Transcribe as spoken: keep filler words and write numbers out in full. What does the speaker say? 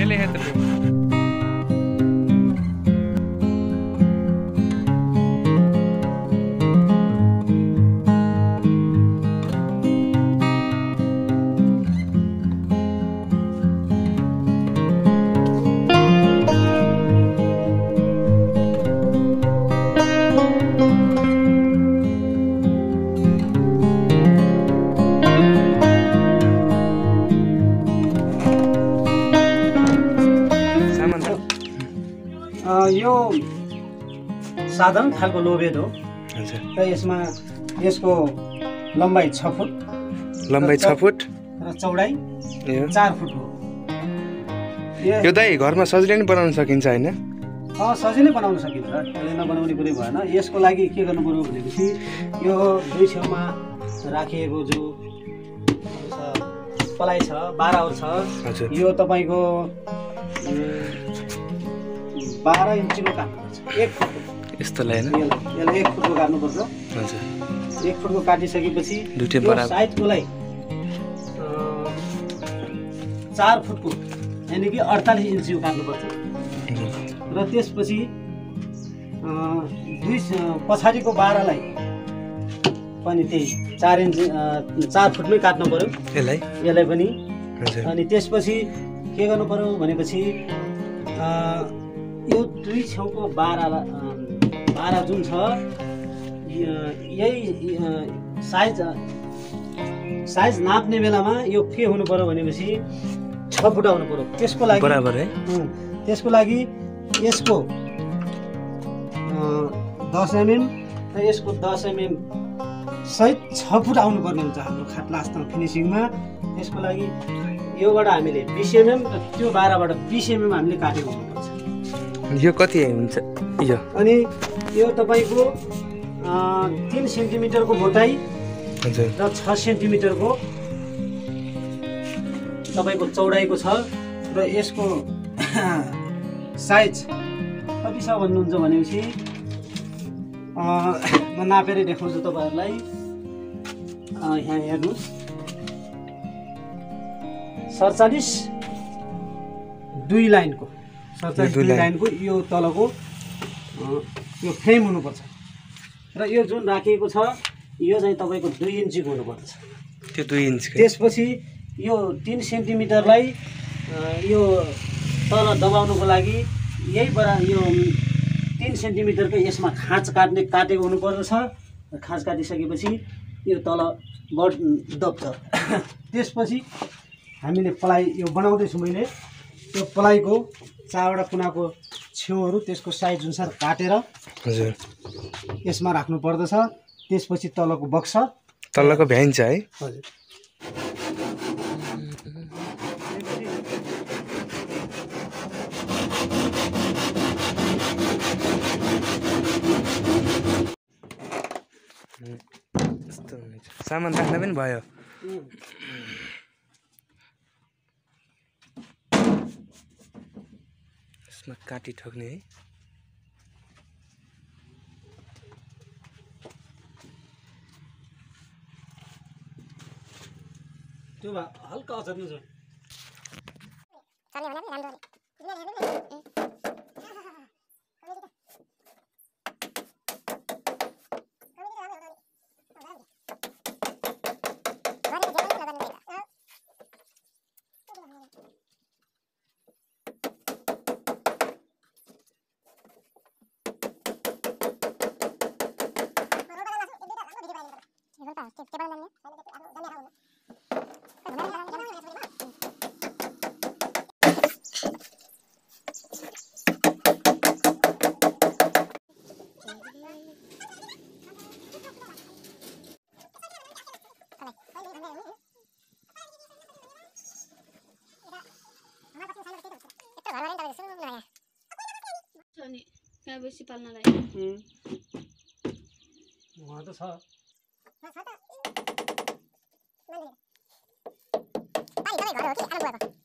यसले हेर्छ यो साधारण खालको लोबेद हो। र यसमा यसको लम्बाइ छ फुट, लम्बाइ छ फुट र चौडाइ चार फुट हो। यो दाइ घरमा सजिलै नै बनाउन सकिन्छ हैन? अँ सजिलै बनाउन सकिन्छ, यसले नबनाउने कुरै भएन। यसको लागि के गर्नु पर्यो भनेपछि यो दुई छेउमा राखिएको जो पलाइ छ बाह्र छ, यो तपाईँको बाह्र इन्चीको काट्नुपर्छ। एक फुटको यस्तोलाई हैन? यसलाई एक फुटको काट्नुपर्छ। हजुर, एक फुटको काटिसकेपछि दुईटै बराबर साइडकोलाई चार फुटको यानि कि अडतालिस इन्चीको काट्नुपर्छ। र त्यसपछि दुई पछाडिको बाह्रलाई पनि त्यही चार इन्च चार फुटमै काट्नु पर्यो यसलाई यसलाई पनि। हजुर, अनि त्यसपछि के गर्नु पर्यो भनेपछि यो दुई छेउको बाह्रलाई बाह्र जुन छ यही साइज साइज नाप्ने बेलामा यो के हुनु पर्यो भनेपछि छ फुट आउनु पर्यो। त्यसको लागि बराबर है, त्यसको लागि यसको दस एमएम र यसको दस एमएम सहित छ फुट आउनु पर्ने हुन्छ हाम्रो खाट लास्टमा फिनिसिङमा। त्यसको लागि योबाट हामीले बिस एमएम र त्यो बाह्रबाट बिस एमएम हामीले काटेको हुनुपर्छ। यो कति हुन्छ यो? अनि यो तपाईँको तिन सेन्टिमिटरको मोटाइ हजुर र छ सेन्टिमिटरको तपाईँको चौडाइको छ। र यसको साइज कति छ भन्नुहुन्छ भनेपछि म नापेर देखाउँछु तपाईँहरूलाई। यहाँ हेर्नुहोस्, सडचालिस दुई लाइनको सडचालिस दुई लाइनको यो तलको यो फ्रेम हुनुपर्छ। र यो जुन राखिएको छ यो चाहिँ तपाईँको दुई इन्चीको हुनुपर्छ। त्यो दुई इन्च। त्यसपछि यो तिन सेन्टिमिटरलाई यो तल दबाउनुको लागि यही बरा यो तिन सेन्टिमिटरको यसमा खाँच काट्ने काटेको हुनुपर्दछ। खाँच काटिसकेपछि यो तल बढ दब्छ। त्यसपछि हामीले पलाइ यो बनाउँदैछु मैले, त्यो पलाइको चारवटा कुनाको छेउहरू त्यसको साइज अनुसार काटेर हजुर यसमा राख्नु पर्दछ। त्यसपछि तलको बक्स तलको भ्याइन्छ है? हजुर। सामान राख्दा पनि भयो। यसमा काटी ठोक्ने है। त्यो हल्का अझर्नु छ। यहाँ बेसी पाल्नलाई वहाँ त छ पानी तपाईँ घर हो कि आमा बुवाको?